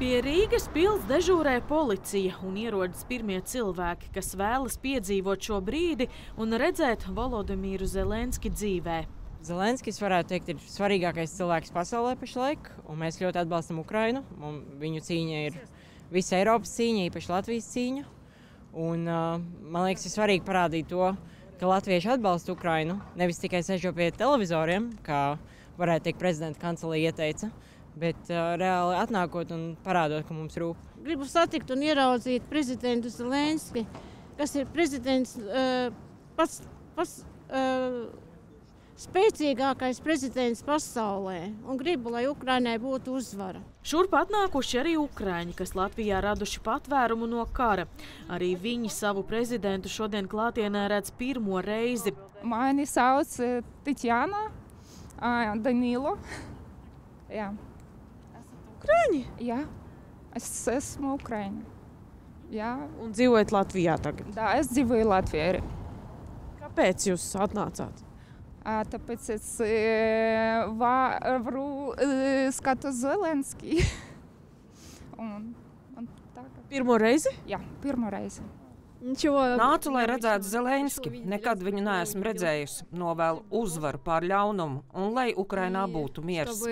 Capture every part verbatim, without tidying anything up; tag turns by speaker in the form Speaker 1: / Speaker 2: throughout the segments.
Speaker 1: Pie Rīgas pils dežūrē policija un ierodas pirmie cilvēki, kas vēlas piedzīvot šo brīdi un redzēt Volodimīru Zelenski dzīvē.
Speaker 2: Zelenskis, varētu teikt, ir svarīgākais cilvēks pasaulē pašlaik, un mēs ļoti atbalstam Ukrainu. Viņu cīņa ir visa Eiropas cīņa, īpaši Latvijas cīņa. Un, uh, man liekas, ir svarīgi parādīt to, ka latvieši atbalsta Ukrainu, nevis tikai sežot pie televizoriem, kā varētu teikt prezidenta kancelē ieteica, bet uh, reāli atnākot un parādot, ka mums rūp.
Speaker 3: Gribu satikt un ieraudzīt prezidentu Zelenski, kas ir prezidents uh, pats, pats uh, spēcīgākais prezidents pasaulē, un gribu, lai Ukrainai būtu uzvara.
Speaker 1: Šurp atnākuši arī ukraiņi, kas Latvijā raduši patvērumu no kara. Arī viņi savu prezidentu šodien klātienē redz pirmo reizi.
Speaker 4: Mani sauc Tatjana, Danilo. Jā.
Speaker 1: Ukraiņi?
Speaker 4: Jā, es esmu Ukraiņa. Jā.
Speaker 1: Un dzīvojat Latvijā tagad?
Speaker 4: Jā, es dzīvoju Latvijā.
Speaker 1: Kāpēc jūs atnācāt?
Speaker 4: Tāpēc es varu skatīt Zelenski. un, un tā, ka...
Speaker 1: Pirmo reizi?
Speaker 4: Jā, pirmo reizi.
Speaker 5: Nācu, lai redzētu Zelenski. Nekad viņu neesmu redzējusi. Novēlu uzvaru pār ļaunumu un lai Ukrainā būtu miers.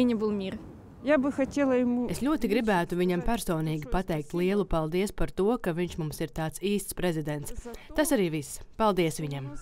Speaker 6: Es ļoti gribētu viņam personīgi pateikt lielu paldies par to, ka viņš mums ir tāds īsts prezidents. Tas arī viss. Paldies viņam!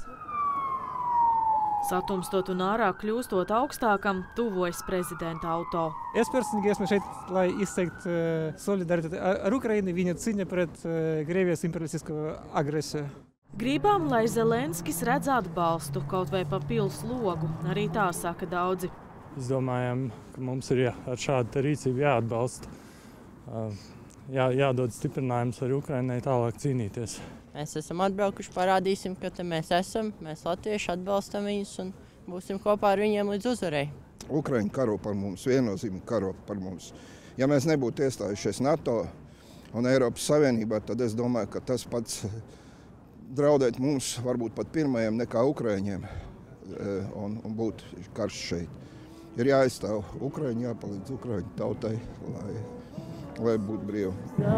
Speaker 1: Satumstot un ārā kļūstot augstākam, tuvojas prezidenta auto.
Speaker 7: Es personīgi esmu šeit, lai izteiktu uh, solidaritāti ar Ukrainu viņa cīņa pret uh, Krievijas imperialistisko agresiju.
Speaker 1: Gribam, lai Zelenskis redz atbalstu kaut vai pa pils logu, arī tā saka daudzi.
Speaker 8: Es domājam, ka mums ir jā, ar šādu rīcību jāatbalsta, uh, jā, jādod stiprinājums arī Ukrainai tālāk cīnīties.
Speaker 2: Mēs esam atbraukuši, parādīsim, ka te mēs esam, mēs latvieši atbalstam viņus un būsim kopā ar viņiem līdz uzvarai.
Speaker 9: Ukraiņa karo par mums, viennozīmīgi karo par mums. Ja mēs nebūtu iestājušies NATO un Eiropas Savienībā, tad es domāju, ka tas pats draudēt mums varbūt pat pirmajiem nekā Ukraiņiem un, un būtu karš šeit. Ir jāaizstāv Ukraiņa, jāpalīdz Ukraiņu tautai, lai, lai būtu brīvi.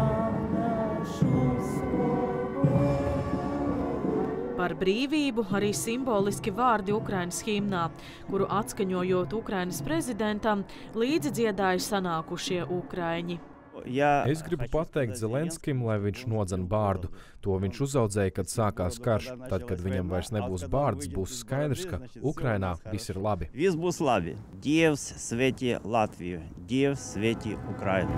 Speaker 1: Par brīvību arī simboliski vārdi Ukrainas himnā, kuru atskaņojot Ukrainas prezidentam, līdzi dziedāja sanākušie ukraiņi.
Speaker 10: Es gribu pateikt Zelenskim, lai viņš nodzen bārdu. To viņš uzaudzēja, kad sākās karš. Tad, kad viņam vairs nebūs bārdas, būs skaidrs, ka Ukrainā viss ir labi.
Speaker 11: Viss būs labi. Dievs svētī Latviju, Dievs svētī Ukrainu.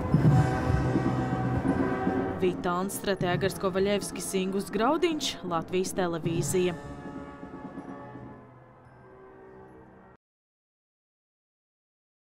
Speaker 1: Vita Anstrate, Egars Kovaļevskis, Ingus Graudiņš, Latvijas televīzija.